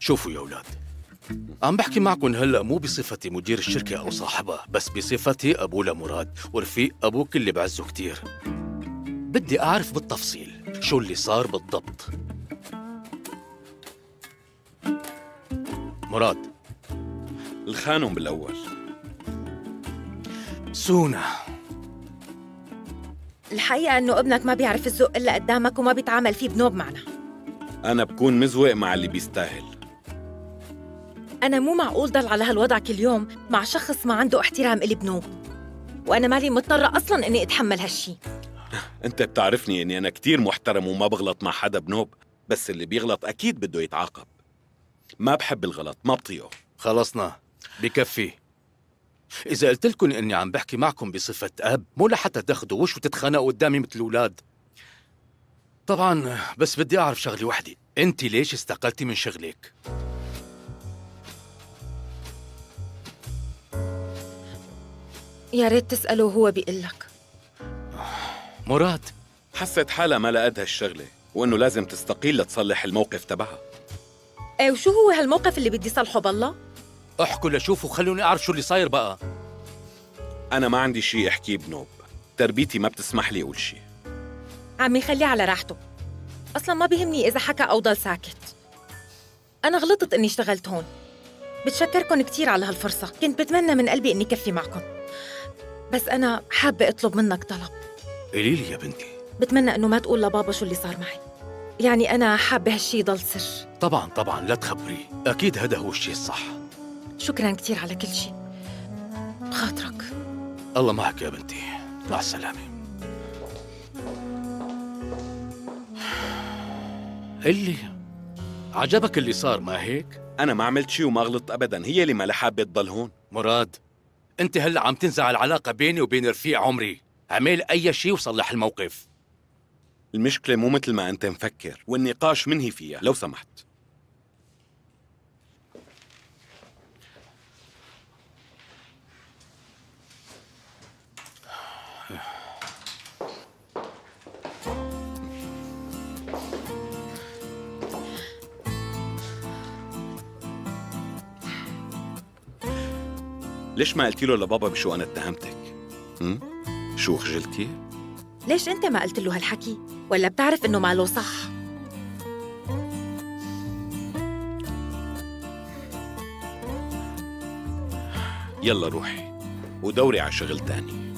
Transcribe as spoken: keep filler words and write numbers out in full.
شوفوا يا أولاد، عم بحكي معكم هلأ مو بصفتي مدير الشركة أو صاحبها، بس بصفتي أبو لمراد ورفيق أبوك اللي بعزه كتير. بدي أعرف بالتفصيل شو اللي صار بالضبط. مراد. الخانم بالأول. سونا. الحقيقة إنه ابنك ما بيعرف الذوق إلا قدامك وما بيتعامل فيه بنوب معنا. أنا بكون مزوق مع اللي بيستاهل. أنا مو معقول ضل على هالوضع كل يوم مع شخص ما عنده احترام إلي بنوب، وأنا مالي مضطرة أصلاً إني أتحمل هالشي. أنت بتعرفني إني أنا كتير محترم وما بغلط مع حدا بنوب، بس اللي بيغلط أكيد بده يتعاقب. ما بحب الغلط، ما بطيقه. خلصنا، بكفي. إذا قلت لكم إني عم بحكي معكم بصفة أب، مو لحتى تاخدوا وش وتتخانقوا قدامي مثل الأولاد. طبعاً بس بدي أعرف شغلة وحدة، أنت ليش استقلتي من شغلك؟ يا ريت تسأله وهو بيقول لك. مراد. حست حالها ما لقت هالشغلة وإنه لازم تستقيل لتصلح الموقف تبعها. ايه وشو هو هالموقف اللي بدي صلحه بالله؟ احكوا لشوفوا، خلوني أعرف شو اللي صاير بقى. أنا ما عندي شيء أحكيه بنوب، تربيتي ما بتسمح لي أقول شيء. عمي خليه على راحته، أصلاً ما بيهمني إذا حكى أو ضل ساكت. أنا غلطت إني اشتغلت هون، بتشكركن كتير على هالفرصة، كنت بتمنى من قلبي إني كفي معكم، بس أنا حابة أطلب منك طلب. قولي لي يا بنتي. بتمنى إنه ما تقول لبابا شو اللي صار معي، يعني أنا حابة هالشي يضل سر. طبعاً طبعاً لا تخبريه، أكيد هذا هو الشيء الصح. شكراً كتير على كل شيء، بخاطرك. الله معك يا بنتي، مع السلامة. اللي عجبك اللي صار ما هيك؟ أنا ما عملت شيء وما غلطت أبداً، هي اللي ما لها حابة تضل هون. مراد، أنت هلأ عم تنزع العلاقة بيني وبين رفيق عمري، اعمل أي شيء وصلح الموقف. المشكلة مو مثل ما أنت مفكر، والنقاش منهي فيها لو سمحت. ليش ما قلتي له لبابا بشو أنا اتهمتك؟ هم؟ شو خجلتي؟ ليش أنت ما قلت له هالحكي؟ ولا بتعرف إنه ماله صح؟ يلا روحي ودوري على شغل تاني.